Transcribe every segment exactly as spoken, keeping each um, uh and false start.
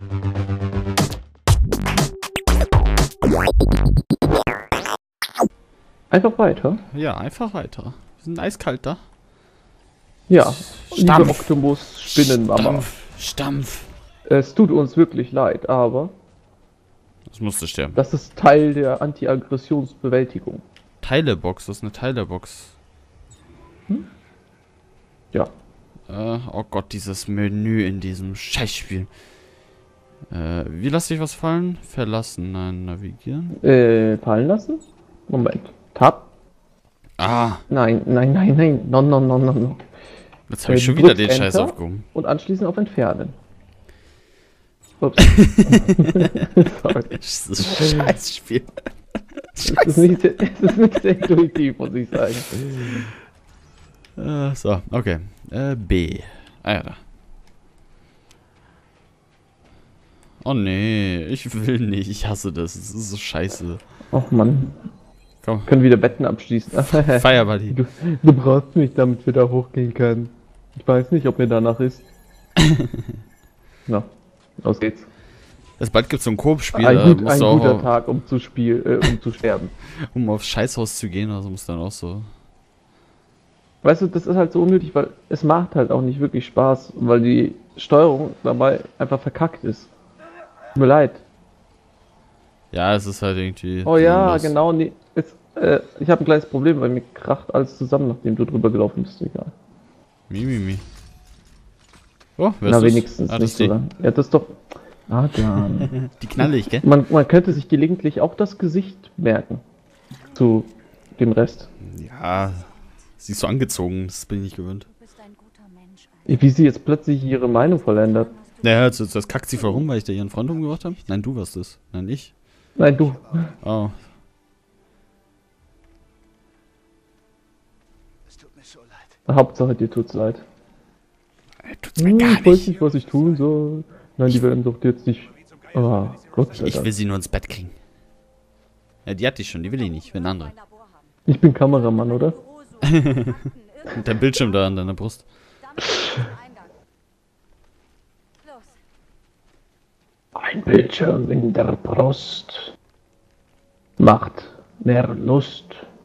Einfach weiter? Ja, einfach weiter. Wir sind eiskalt da. Ja, Stampf. liebe Octopus-Spinnenmama. Stampf, Stampf. Es tut uns wirklich leid, aber Das musste sterben. das ist Teil der Anti-Aggressionsbewältigung. Teilebox, das ist eine Teilebox. Ja. Äh, oh Gott, dieses Menü in diesem Scheißspiel. Äh, wie lasse ich was fallen? Verlassen, nein, navigieren. Äh, fallen lassen? Moment. Tab? Ah, Nein, nein, nein, nein. No, no, no, no, no. jetzt habe ich Äh, schon wieder drückt den Scheiß Enter aufgehoben. Und anschließend auf Entfernen. Ups. Sorry. Das ist ein Scheißspiel. Es ist, nicht, sehr- es ist nicht sehr intuitiv, muss ich sagen. Äh, so, okay. Äh, B. Ah ja, da. Oh nee, ich will nicht. Ich hasse das. Es ist so scheiße. Och Mann. Komm. Können wieder Betten abschließen. Fire Buddy. Du, du brauchst mich, damit wir da hochgehen können. Ich weiß nicht, ob mir danach ist. Na, los geht's. Jetzt bald gibt's so ein Koop-Spiel, Ein, da gut, musst ein du guter auch, Tag, um zu spielen, äh, um zu sterben. um aufs Scheißhaus zu gehen, also musst du dann auch so. Weißt du, das ist halt so unnötig, weil es macht halt auch nicht wirklich Spaß, weil die Steuerung dabei einfach verkackt ist. Tut mir leid. Ja, es ist halt irgendwie. Oh ja, sinnlos. genau. Nee, es, äh, ich habe ein kleines Problem, weil mir kracht alles zusammen, nachdem du drüber gelaufen bist. Egal. Mi, mi, mi. Oh, wer Na, ist das? wenigstens Ah, das nicht ist so die. lang. Ja, das ist doch. Ah, dann. Die knallig, gell? man, man könnte sich gelegentlich auch das Gesicht merken. Zu dem Rest. Ja, sie ist so angezogen, das bin ich nicht gewöhnt. Du bist ein guter Mensch. Wie sie jetzt plötzlich ihre Meinung vollendet. Naja, das, das kackt sie voll rum, weil ich da ihren Freund umgebracht habe. Nein, du warst es. Nein, ich. Nein, du. Oh. Es tut mir so leid. Hauptsache dir tut's leid. Ey, tut's mir Hm, gar ich weiß nicht. nicht, was ich tun soll. Nein, die werden doch jetzt nicht. Ah, Gott sei Ich will Dank. sie nur ins Bett kriegen. Ja, die hatte ich schon, die will ich nicht, will eine andere. Ich bin Kameramann, oder? Mit deinem Bildschirm da an deiner Brust. Los. Ein Bildschirm in der Brust macht mehr Lust.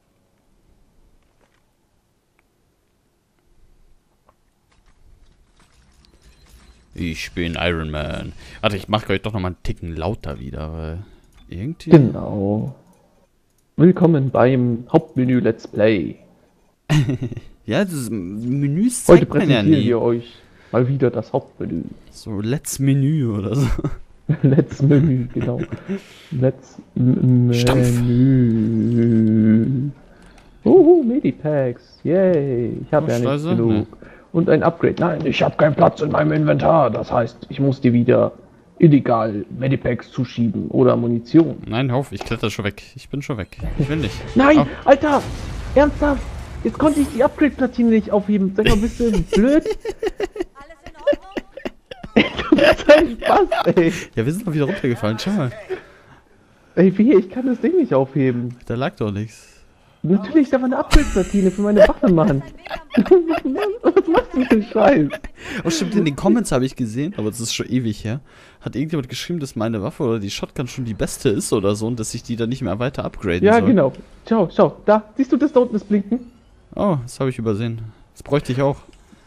Ich bin Iron Man. Warte, ich mache euch doch noch mal einen Ticken lauter wieder, weil irgendwie... Genau. Willkommen beim Hauptmenü Let's Play. Ja, das Menü Heute zeigt man ja präsentieren nie. wir euch mal wieder das Hauptmenü. So, Let's Menü oder so. Let's Menü, genau. Let's M- Stampf. Menü. Uhu, Medipacks. Yay. Ich habe Oh, ja nicht Scheiße, genug. ne. Und ein Upgrade. Nein, ich habe keinen Platz in meinem Inventar. Das heißt, ich muss dir wieder illegal Medipacks zuschieben oder Munition. Nein, auf, ich kletter schon weg. Ich bin schon weg. Ich will nicht. Nein, Au. Alter! Ernsthaft? Jetzt konnte ich die Upgrade-Platine nicht aufheben. Sag mal, bist du blöd? Alles in Ordnung? Das ist ein Spaß, ey. Ja, wir sind mal wieder runtergefallen. Schau mal. Ey, wie? Ich kann das Ding nicht aufheben. Da lag doch nichts. Natürlich, da war eine Upgrade-Platine für meine Waffe, Mann. Mann, was machst du für einen Scheiß? Oh, stimmt, in den Comments habe ich gesehen, aber das ist schon ewig her. Hat irgendjemand geschrieben, dass meine Waffe oder die Shotgun schon die beste ist oder so und dass ich die dann nicht mehr weiter upgraden Ja, soll. genau. Schau, schau. Da, siehst du das da unten, das Blinken? Oh, das habe ich übersehen. Das bräuchte ich auch.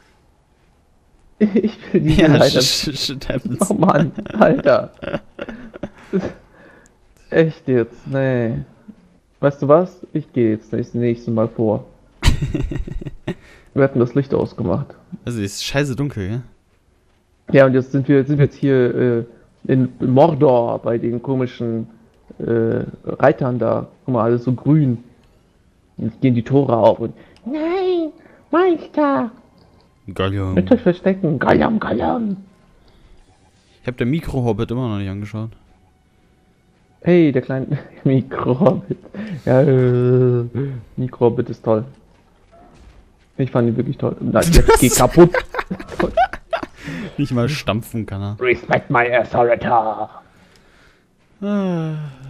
Ich will die Ja, leider. sh- sh- shit happens. Oh Mann, Alter. Das- Echt jetzt? Nee. Weißt du was? Ich gehe jetzt das nächste Mal vor. Wir hatten das Licht ausgemacht. Also, es ist scheiße dunkel, ja? Ja, und jetzt sind wir, sind wir jetzt hier äh, in Mordor bei den komischen äh, Reitern da. Guck mal, alles so grün. Jetzt gehen die Tore auf und. Nein! Meister! Gallium. Mit euch verstecken! Gallam, Gallam! Ich habe der Mikro-Hobbit immer noch nicht angeschaut. Hey, der kleine Mikrohobbit. Ja, äh, Mikrohobbit ist toll. Ich fand ihn wirklich toll. Nein, jetzt geh kaputt. Nicht mal stampfen kann er. Respect my authority. Ah,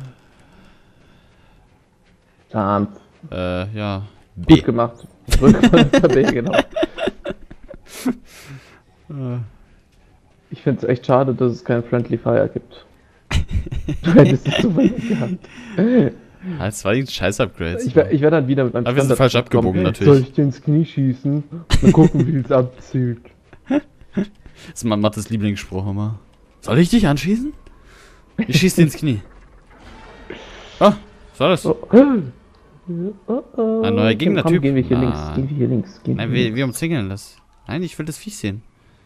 Tanz. äh, ja. B. Gut gemacht. Drück mal B, genau. Äh, Ich finde es echt schade, dass es kein Friendly Fire gibt. Du hättest es so weit gehabt. Ah, das war die scheiß Upgrades. Ich wäre ich wär dann wieder mit meinem Aber wir sind Standard falsch abgebogen, kommen. natürlich. Soll ich dir ins Knie schießen? Mal gucken, wie es abzählt. Das ist mein Mattes Lieblingsspruch immer. Soll ich dich anschießen? Ich schieß dir ins Knie. Ah, was war das? Oh, oh, oh. Ein neuer Komm, Gegnertyp. Gehen wir hier links, Nein. gehen wir hier links. Gehen Nein, wir wir, links. wir umzingeln das. Nein, ich will das Viech sehen.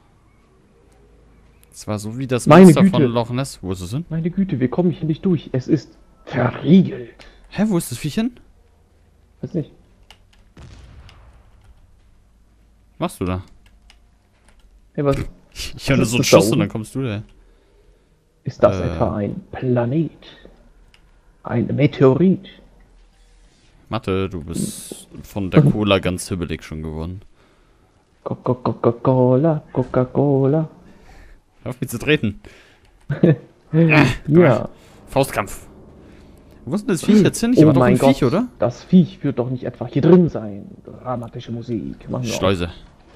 Das war so wie das Meine Monster Güte. von Loch Ness. Wo ist es hin? Meine Güte, wir kommen hier nicht durch. Es ist verriegelt. Hä, wo ist das Viech hin? Weiß nicht. Was machst du da? Hey, was Ich höre nur ist so einen das da Schuss und oben? dann kommst du da. ist das Äh. etwa ein Planet? Ein Meteorit? Mathe, du bist von der Cola ganz hibbelig schon geworden. Coca-Cola, Coca-Cola. Hör auf mich zu treten. Ja. Faustkampf. Wo ist denn das Viech jetzt hin? Ich Oh war doch mein ein Gott, Viech, oder? das Viech wird doch nicht etwa hier drin sein. Dramatische Musik. Machen wir auch. Schleuse.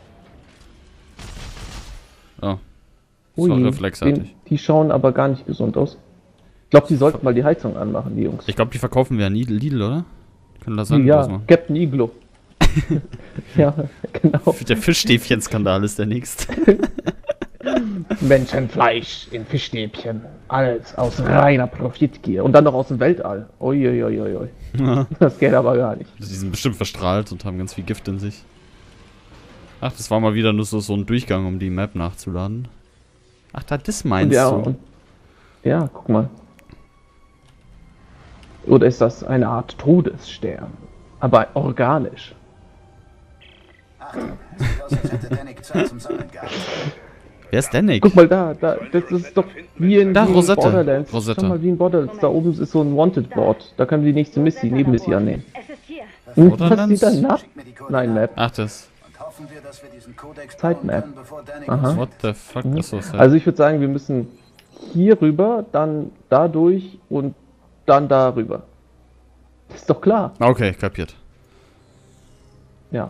Oh. Das Ui, war den, reflexartig. die schauen aber gar nicht gesund aus. Ich glaube, die sollten mal die Heizung anmachen, die Jungs. Ich glaube, die verkaufen wir an Lidl, Lidl, oder? Können das sagen? Ja, Captain Iglo. Ja, genau. Der Fischstäbchen-Skandal ist der nächste. Menschenfleisch in Fischstäbchen. Alles aus reiner Profitgier. Und dann noch aus dem Weltall. Uiuiuiui. Das geht aber gar nicht. Die sind bestimmt verstrahlt und haben ganz viel Gift in sich. Ach, das war mal wieder nur so, so ein Durchgang, um die Map nachzuladen. Ach, da das Und meinst ja, du? und, ja, guck mal. Oder ist das eine Art Todesstern? Aber organisch. Achtung, sieht aus, als hätte Danik Zeit zum Sammeln gehabt. Wer ist Danik? Guck mal da, da, das ist doch wie in, Da, wie in Rosette. Borderlands. Rosette. Schau mal, wie in Borderlands. Da oben ist so ein Wanted-Board. Da können wir die nächste Missy, Nebenmissy annehmen. Es ist hier. Hm, Borderlands? was sieht da nach? Schick mir die Nein, Koordinaten Map. Ach, das. und hoffen wir, dass wir diesen Kodex Sitemap. bauen können, bevor Danik Aha. uns What the fuck ist das? Also ich würde sagen, wir müssen hier rüber, dann da durch und dann da rüber. Das ist doch klar. Okay, kapiert. Ja.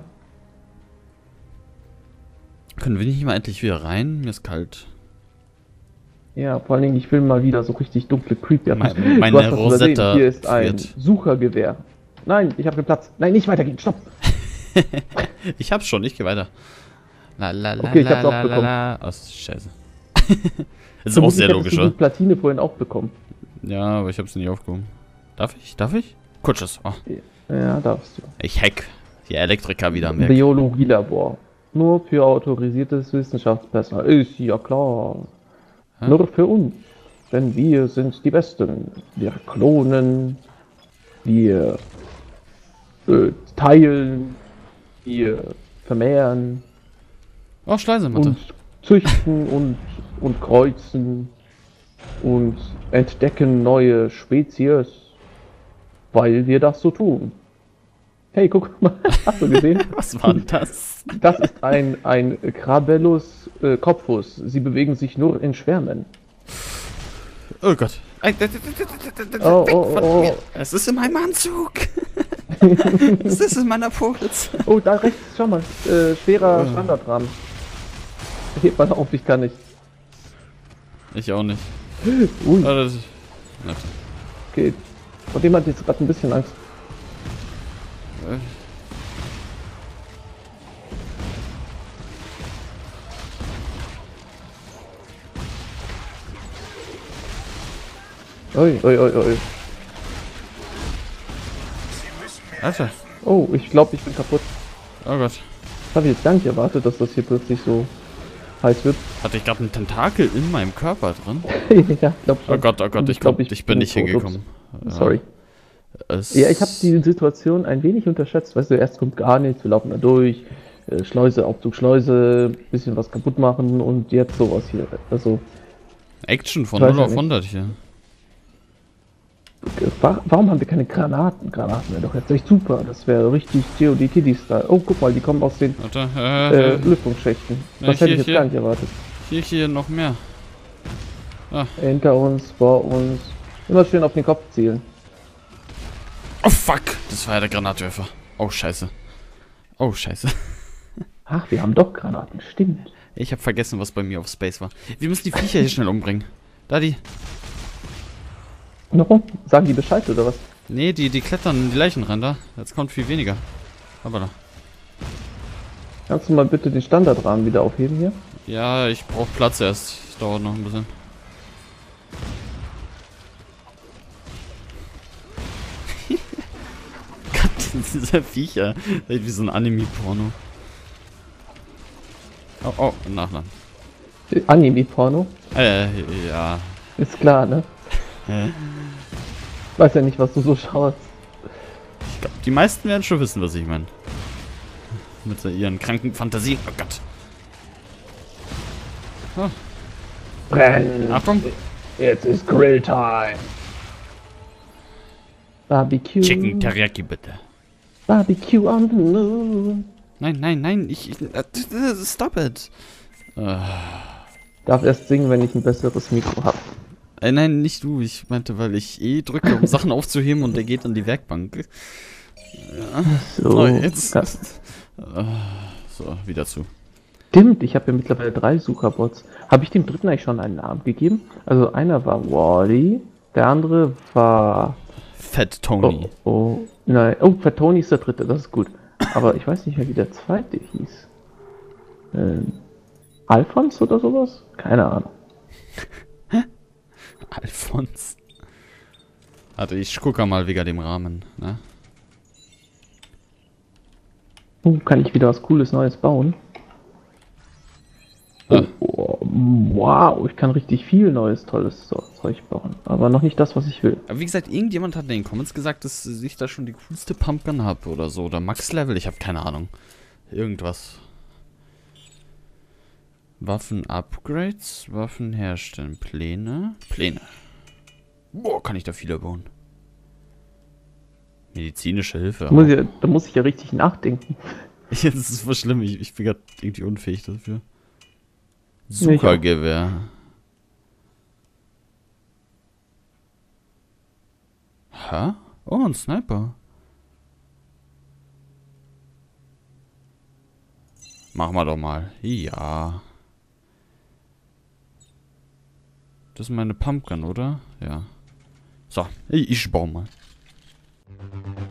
Können wir nicht mal endlich wieder rein? Mir ist kalt. Ja, vor allen Dingen, ich will mal wieder so richtig dunkle Creepy. Me- Du meine hast das übersehen. Rosetta Hier ist ein friert. Suchergewehr. Nein, ich habe den Platz. Nein, nicht weitergehen. Stopp. Ich hab's schon, ich geh weiter. La la la Okay, ich la hab's auch la la bekommen. la. Oh, ist scheiße. Ist auch sehr Vermutlich logisch, hättest du die oder? Platine vorhin auch bekommen. Ja, aber ich hab's nicht aufgehoben. Darf ich? Darf ich? Kutsches. Oh, Ja, darfst du. ich hack. Die Elektriker wieder am Werk. Biologielabor. Nur für autorisiertes Wissenschaftspersonal. Ist ja klar. Hä? Nur für uns. Denn wir sind die Besten. Wir klonen. Wir äh, teilen. Wir vermehren. Oh, Schleisematte. Und züchten und, und kreuzen. Und entdecken neue Spezies. Weil wir das so tun. Hey, guck mal. Hast du gesehen? Was war denn das? Das ist ein, ein Crabellus äh, Kopfus. Sie bewegen sich nur in Schwärmen. Oh Gott. Oh, oh, oh, oh. Es ist in meinem Anzug. Es ist in meiner Puritz. Oh, da rechts, schau mal. Äh, schwerer Standardrahmen. Hebt mal auf, ich kann nicht. Ich auch nicht. Ui, Ah, das ist nett. okay. Vor dem hat jetzt gerade ein bisschen Angst. Äh, Ui, ui, ui, ui. Alter. Oh, ich glaube, ich bin kaputt. Oh Gott. Das habe ich jetzt gar nicht erwartet, dass das hier plötzlich so heiß wird. Hatte ich gerade einen Tentakel in meinem Körper drin? Ja, glaub schon. Oh Gott, oh Gott, ich glaub, glaube, ich, bin nicht tot. hingekommen. Ups. Sorry. Es Ja, ich habe die Situation ein wenig unterschätzt. Weißt du, erst kommt gar nichts, wir laufen da durch, äh, Schleuse, Aufzug, Schleuse, bisschen was kaputt machen und jetzt sowas hier. Also, Action von Ich weiß null ja auf nicht. hundert hier. äh, wa- warum haben wir keine Granaten? Granaten wäre doch jetzt echt super. Das wäre richtig G O D Kiddy-Style. Oh, guck mal, die kommen aus den Warte, äh, äh, äh, Lüftungsschächten. Ja, Das hätte hier, ich jetzt hier. gar nicht erwartet. hier, hier noch mehr. Hinter uns, vor uns. Immer schön auf den Kopf zielen. Oh fuck, das war ja der Granatwerfer. Oh scheiße. Oh scheiße. Ach, wir haben doch Granaten, stimmt. Ich habe vergessen, was bei mir auf Space war. Wir müssen die Viecher hier schnell umbringen. Da die. Warum? Sagen die Bescheid oder was? Nee, die, die klettern in die Leichen rein da. Jetzt kommt viel weniger. Aber da. Kannst du mal bitte den Standardrahmen wieder aufheben hier? Ja, ich brauche Platz erst. Das dauert noch ein bisschen. Gott, dieser Viecher. Das ist wie so ein Anime-Porno. Oh, oh, Nachnamen. Anime-Porno? Äh, ja. Ist klar, ne? Hä? Weiß ja nicht, was du so schaust. Ich glaub, die meisten werden schon wissen, was ich meine. Mit ihren kranken Fantasien. Oh Gott. Oh. Brennen! Achtung. Jetzt ist Grilltime! Barbecue. Chicken Teriyaki bitte. Barbecue on the moon. Nein, nein, nein. Ich. ich äh, stop it. Äh, Darf erst singen, wenn ich ein besseres Mikro habe. äh, nein, nicht du. Ich meinte, weil ich eh drücke, um Sachen aufzuheben und der geht an die Werkbank. Ja. So. Oh, jetzt. Ja. Äh, so, wieder zu. Stimmt, ich habe ja mittlerweile drei Sucherbots. Habe ich dem dritten eigentlich schon einen Namen gegeben? Also einer war Wally, der andere war... Fat Tony. Oh, oh, nein. Oh, Fat Tony ist der dritte, das ist gut. Aber ich weiß nicht mehr, wie der zweite hieß. Ähm, Alphons oder sowas? Keine Ahnung. Alphons. Warte, ich gucke mal wegen dem Rahmen, ne? Oh, kann ich wieder was Cooles Neues bauen? Ah. Oh, wow, ich kann richtig viel neues, tolles Zeug bauen. Aber noch nicht das, was ich will. Aber wie gesagt, irgendjemand hat in den Comments gesagt, dass ich da schon die coolste Pumpgun habe oder so. Oder Max-Level, ich habe keine Ahnung. Irgendwas. Waffen-Upgrades, Waffen herstellen, Pläne. Pläne. Boah, kann ich da viele bauen. Medizinische Hilfe. Da muss, ich, da muss ich ja richtig nachdenken. Das ist voll schlimm, ich, ich bin gerade irgendwie unfähig dafür. Nee, Suchergewehr. Hä? Oh, ein Sniper. Machen wir doch mal. Ja. Das ist meine Pumpgun, oder? Ja. So, ich, ich baue mal.